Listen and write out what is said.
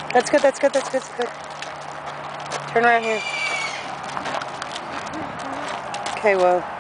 That's good, that's good, that's good, that's good. Turn around here. Okay, well.